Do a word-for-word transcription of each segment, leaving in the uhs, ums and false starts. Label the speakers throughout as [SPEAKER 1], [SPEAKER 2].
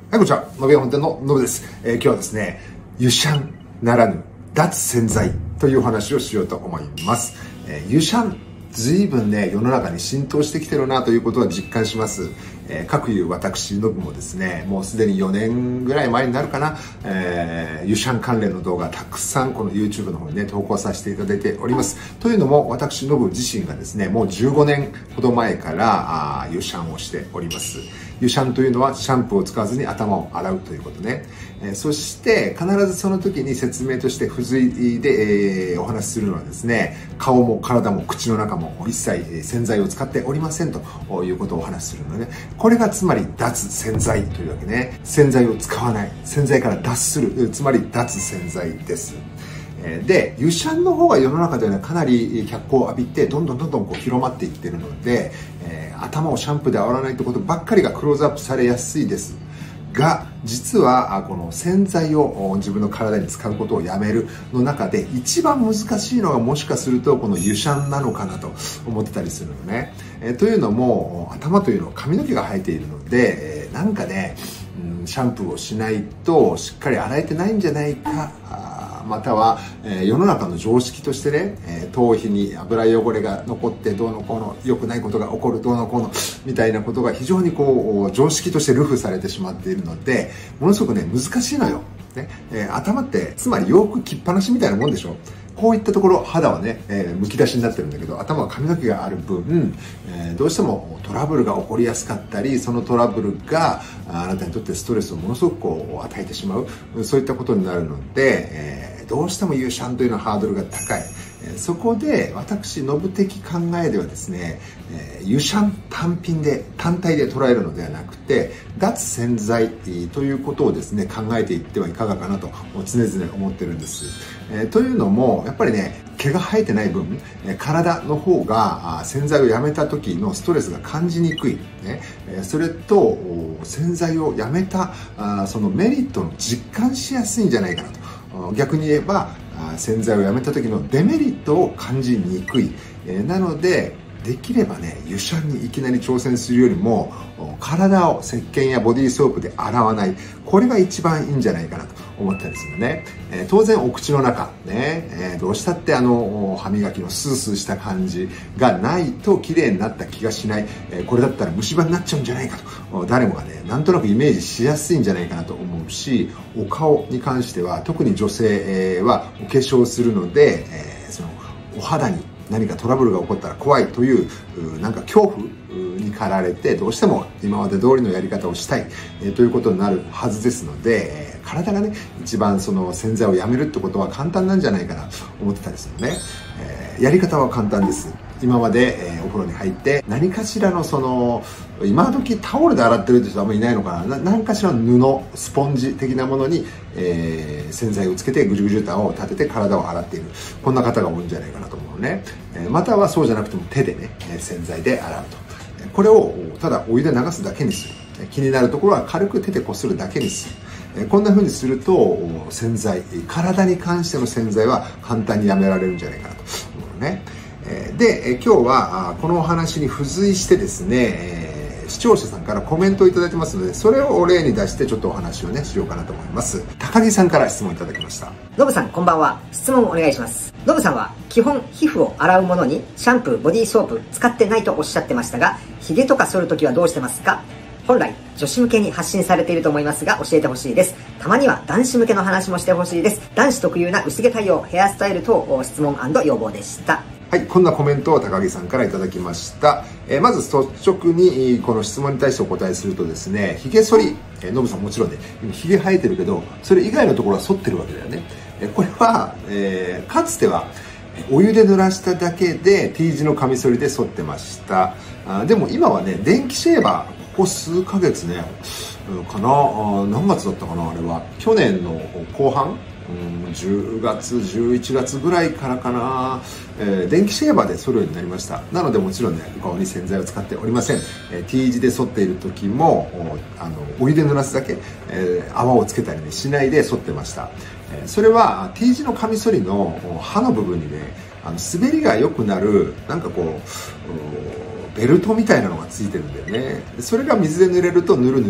[SPEAKER 1] はい、こんにちは。のべや本店ののぶです。えー、今日はですね、湯シャンならぬ脱洗剤というお話をしようと思います。えー、湯シャン、随分ね、世の中に浸透してきてるなということは実感します。えー、各いう私、のぶもですね、もうすでによねんぐらい前になるかな、えー、湯シャン関連の動画たくさんこの YouTube の方にね、投稿させていただいております。というのも、私、のぶ自身がですね、もうじゅうごねんほど前から、あ湯シャンをしております。湯シャンというのはシャンプーを使わずに頭を洗うということね。えー、そして必ずその時に説明として付随で、えー、お話しするのはですね、顔も体も口の中も一切洗剤を使っておりませんということをお話しするので、ね、これがつまり脱洗剤というわけね。洗剤を使わない。洗剤から脱する。つまり脱洗剤です。で、湯シャンの方が世の中ではかなり脚光を浴びて、どんどんどんどんこう広まっていっているので、えー、頭をシャンプーで洗わないということばっかりがクローズアップされやすいですが、実はこの洗剤を自分の体に使うことをやめるの中で一番難しいのがもしかするとこの湯シャンなのかなと思ってたりするのね。えー、というのも頭というのは髪の毛が生えているので、えー、なんかね、うん、シャンプーをしないとしっかり洗えてないんじゃないか、または、えー、世の中の常識としてね、えー、頭皮に油汚れが残ってどうのこうの良くないことが起こるどうのこうのみたいなことが非常にこう常識として流布されてしまっているので、ものすごくね難しいのよ、ねえー、頭ってつまり洋服着っぱなしみたいなもんでしょ。こういったところ肌はね、えー、むき出しになってるんだけど、頭は髪の毛がある分、えー、どうしてもトラブルが起こりやすかったり、そのトラブルがあなたにとってストレスをものすごくこう与えてしまう、そういったことになるので、えー、どうしても湯シャンというのはハードルが高い。そこで私のぶ的考えではですね、湯シャン単品で単体で捉えるのではなくて、脱洗剤ということをですね考えていってはいかがかなと常々思ってるんです。えー、というのもやっぱりね、毛が生えてない分体の方が洗剤をやめた時のストレスが感じにくい、ね、それと洗剤をやめたそのメリットの実感しやすいんじゃないかなと。逆に言えば洗剤をやめた時のデメリットを感じにくい。なのでできればね、湯シャンにいきなり挑戦するよりも体を石鹸やボディーソープで洗わない、これが一番いいんじゃないかなと思ったりするのね。えー、当然お口の中ね、えー、どうしたってあの歯磨きのスースーした感じがないと綺麗になった気がしない。えー、これだったら虫歯になっちゃうんじゃないかと誰もがねなんとなくイメージしやすいんじゃないかなと思うし、お顔に関しては特に女性はお化粧するので、えー、そのお肌に何かトラブルが起こったら怖いというなんか恐怖に駆られて、どうしても今まで通りのやり方をしたい、えー、ということになるはずですので、えー、体がね一番その洗剤をやめるってことは簡単なんじゃないかなと思ってたりするね。えー、やり方は簡単です。今まで、えー、お風呂に入って何かしらのその今時タオルで洗ってるって人はあんまりいないのかな、な何かしらの布スポンジ的なものに、えー、洗剤をつけてぐじゅぐじゅと泡を立てて体を洗っている、こんな方が多いんじゃないかなと思うね。えー、またはそうじゃなくても手でね洗剤で洗うと、これをただお湯で流すだけにする、気になるところは軽く手でこするだけにする、こんな風にすると洗剤、体に関しての洗剤は簡単にやめられるんじゃないかなと思うね。で、今日はこのお話に付随してですね、視聴者さんからコメントをいただいてますので、それを例に出してちょっとお話をねしようかなと思います。高木さんから質問いただきました。
[SPEAKER 2] ノブさんこんばんは。質問お願いします。ノブさんは基本皮膚を洗うものにシャンプー、ボディーソープ使ってないとおっしゃってましたが、ヒゲとか剃るときはどうしてますか？本来女子向けに発信されていると思いますが教えてほしいです。たまには男子向けの話もしてほしいです。男子特有な薄毛対応、ヘアスタイル等質問&要望でした。
[SPEAKER 1] はい、こんなコメントを高木さんからいただきました。えー、まず率直にこの質問に対してお答えするとですね、髭剃り、えー、ノブさんもちろんね、髭生えてるけど、それ以外のところは剃ってるわけだよね。えー、これは、えー、かつてはお湯で濡らしただけで T 字のカミソリで剃ってました。あでも今はね、電気シェーバー、ここ数ヶ月ね、かな、あ何月だったかな、あれは。去年の後半うん、じゅうがつじゅういちがつぐらいからかな、えー、電気シェーバーで剃るようになりました。なのでもちろんねお顔に洗剤を使っておりません。えー、T 字で剃っている時もおあのお湯で濡らすだけ、えー、泡をつけたり、ね、しないで剃ってました。えー、それは T 字のカミソリの刃の部分にね、あの滑りが良くなるなんかこうベルトみたいなのがついてるんだよね。それが水で濡れるとぬるぬる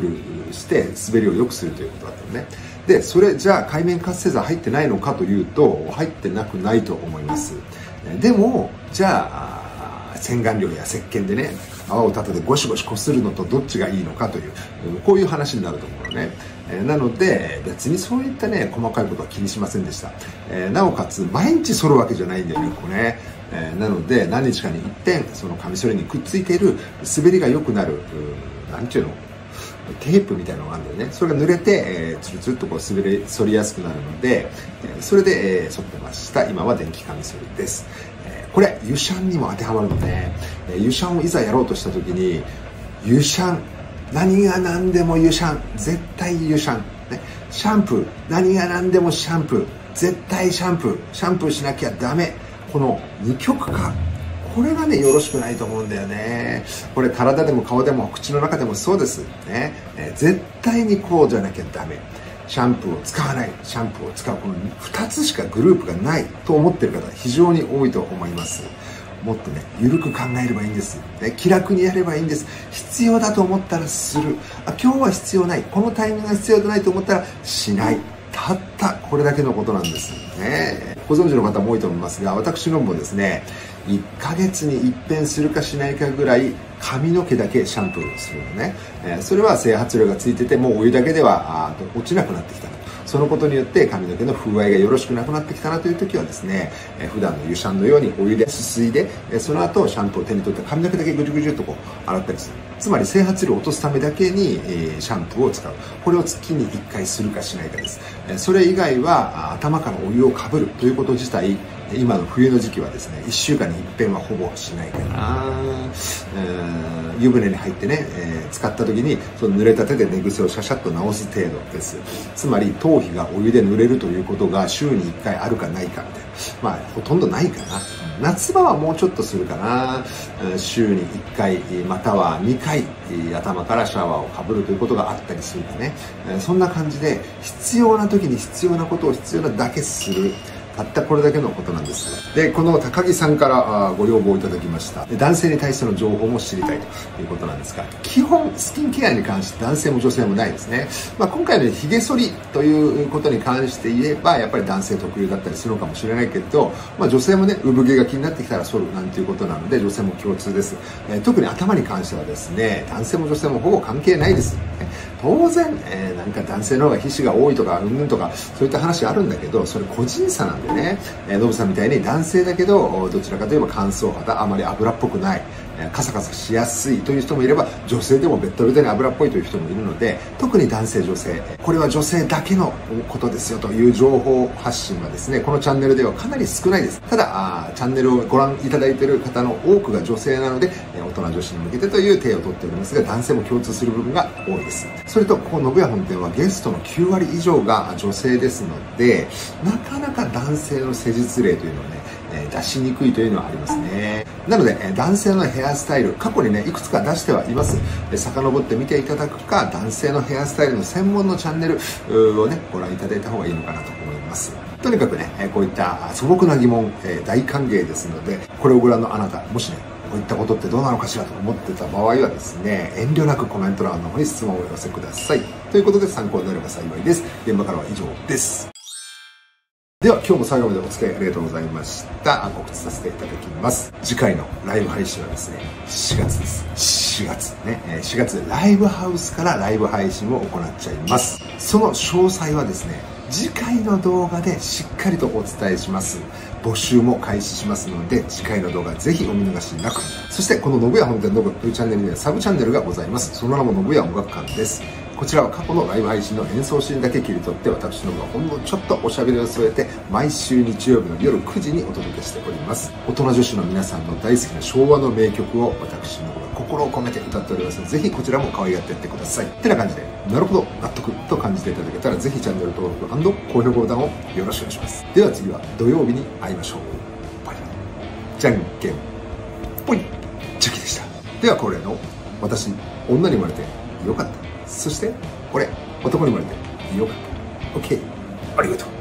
[SPEAKER 1] して滑りを良くするということだったのね。でそれじゃあ界面活性剤入ってないのかというと入ってなくないと思います。でもじゃあ洗顔料や石鹸でね泡を立ててゴシゴシこするのとどっちがいいのかというこういう話になると思うのね。なので別にそういったね細かいことは気にしませんでした。なおかつ毎日剃るわけじゃないんだよねここね。なので何日かに一遍そのカミソリにくっついている滑りが良くなるなんていうのテープみたいなのがあるんだよね。それが濡れて、えー、つるつるっとこう滑り反りやすくなるので、えー、それで、えー、反ってました。今は電気カミソリです。えー、これ湯シャンにも当てはまるので、えー、湯シャンをいざやろうとした時に湯シャン何が何でも湯シャン絶対湯シャン、ね、シャンプー何が何でもシャンプー絶対シャンプーシャンプーしなきゃダメ、この二極化これがねよろしくないと思うんだよね。これ体でも顔でも口の中でもそうですね、えー、絶対にこうじゃなきゃダメ、シャンプーを使わない、シャンプーを使う、このふたつしかグループがないと思ってる方非常に多いと思います。もっとね緩く考えればいいんです、ね、気楽にやればいいんです。必要だと思ったらする、あ今日は必要ない、このタイミングが必要ないと思ったらしない、たったこれだけのことなんですね。ご存知の方も多いと思いますが、私のもですねいっかげつに一遍するかしないかぐらい髪の毛だけシャンプーするのね、えー、それは整髪料がついててもうお湯だけではあ落ちなくなってきたの。そのことによって髪の毛の風合いがよろしくなくなってきたなという時はですね、えー、普段の湯シャンのようにお湯ですすいで、えー、その後シャンプーを手に取って髪の毛だけぐじゅぐじゅっとこう洗ったりする。つまり整髪料を落とすためだけに、えー、シャンプーを使う。これを月にいっかいするかしないかです。えー、それ以外は頭からお湯をかぶるということ自体今の冬の時期はですねいっしゅうかんに一遍はほぼしないかな。湯船に入ってね、えー、使った時にその濡れた手で寝癖をシャシャッと直す程度です。つまり頭皮がお湯で濡れるということが週にいっかいあるかないかみたいな、まあほとんどないかな。夏場はもうちょっとするかな。週にいっかいまたはにかい頭からシャワーをかぶるということがあったりするかね。そんな感じで必要な時に必要なことを必要なだけする、たったこれだけのことなんです。でこの高木さんからご要望いただきました男性に対しての情報も知りたいということなんですが、基本スキンケアに関して男性も女性もないですね。まあ、今回のひげ剃りということに関して言えばやっぱり男性特有だったりするのかもしれないけど、まあ、女性もね産毛が気になってきたら剃るなんていうことなので女性も共通です。えー、特に頭に関してはですね男性も女性もほぼ関係ないです。当然、えー、なんか男性の方が皮脂が多いとかうんぬんとかそういった話あるんだけど、それ個人差なんでね、えー、ノブさんみたいに男性だけどどちらかといえば乾燥肌、あまり油っぽくない、えー、カサカサしやすいという人もいれば女性でもベッドベトに油っぽいという人もいるので、特に男性女性これは女性だけのことですよという情報発信はですねこのチャンネルではかなり少ないです。ただあチャンネルをご覧いただいている方の多くが女性なので、えー、大人女子に向けてという体をとっておりますが、男性も共通する部分が多いです。それとここ信谷本店はゲストのきゅうわり以上が女性ですので、なかなか男性の施術例というのはね、えー、出しにくいというのはありますね。なので、えー、男性のヘアスタイル過去にねいくつか出してはいます。えー、遡って見ていただくか男性のヘアスタイルの専門のチャンネルをねご覧いただいた方がいいのかなと思います。とにかくね、えー、こういった素朴な疑問、えー、大歓迎ですので、これをご覧のあなたもしねこういったことってどうなのかしらと思ってた場合はですね遠慮なくコメント欄の方に質問をお寄せください。ということで参考になれば幸いです。現場からは以上です。では今日も最後までお付き合いありがとうございました。告知させていただきます。次回のライブ配信はですねしがつです。しがつね、しがつライブハウスからライブ配信を行っちゃいます。その詳細はですね次回の動画でしっかりとお伝えします。募集も開始しますので次回の動画ぜひお見逃しなく。そしてこの信谷本店のぶというチャンネルにはサブチャンネルがございます。その名も信谷音楽館です。こちらは過去のライブ配信の演奏シーンだけ切り取って私の方がほんのちょっとおしゃべりを添えて毎週日曜日の夜くじにお届けしております。大人女子の皆さんの大好きな昭和の名曲を私の方が心を込めて歌っておりますのでぜひこちらも可愛がってやってください。ってな感じでなるほど納得と感じていただけたらぜひチャンネル登録&高評価ボタンをよろしくお願いします。では次は土曜日に会いましょう。バイバイ。じゃんけんぽいチョキでした。では恒例の私女に生まれてよかった、そして俺男に生まれてよかった。 OK ありがとう。